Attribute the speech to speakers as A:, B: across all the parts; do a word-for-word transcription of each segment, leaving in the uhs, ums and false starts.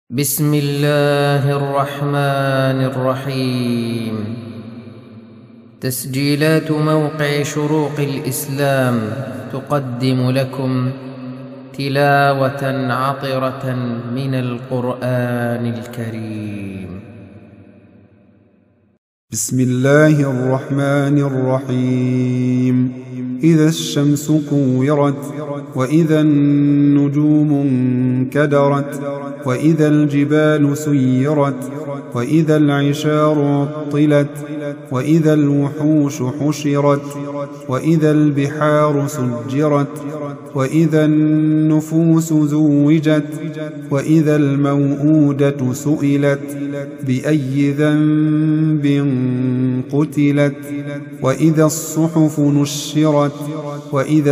A: بسم الله الرحمن الرحيم. تسجيلات موقع شروق الإسلام تقدم لكم تلاوة عطرة من القرآن الكريم.
B: بسم الله الرحمن الرحيم. إذا الشمس كورت، وإذا النجوم انكدرت، وإذا الجبال سيرت، وإذا العشار عطلت، وإذا الوحوش حشرت، وإذا البحار سجرت، وإذا النفوس زوجت، وإذا الموءودة سئلت بأي ذنب قتلت، وإذا الصحف نشرت، وإذا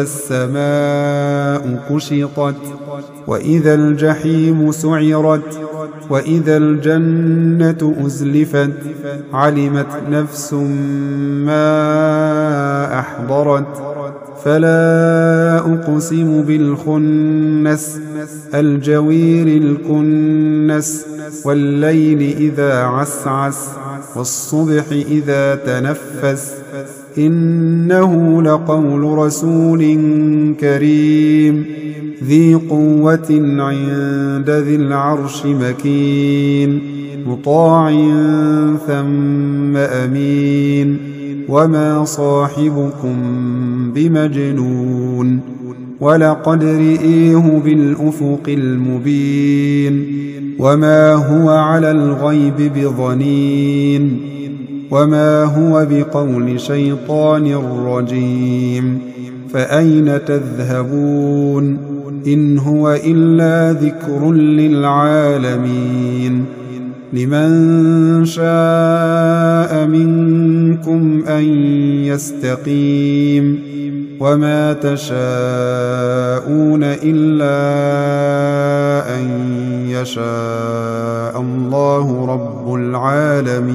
B: السماء كشطت، وإذا الجحيم سعرت، وإذا الجنة أزلفت، علمت نفس ما أحضرت. فلا أقسم بالخنس، الجوير الكنس، والليل إذا عسعس، والصبح إذا تنفس، إنه لقول رسول كريم ذي قوة عند ذي العرش مكين، مطاع ثم أمين. وما صاحبكم بمجنون، ولقد رئيه بالأفق المبين. وما هو على الغيب بضنين، وما هو بقول شيطان رجيم. فأين تذهبون؟ إن هو إلا ذكر للعالمين. لمن شاء منكم أن يستقيم، وما تشاءون إلا أن يشاء الله رب العالمين.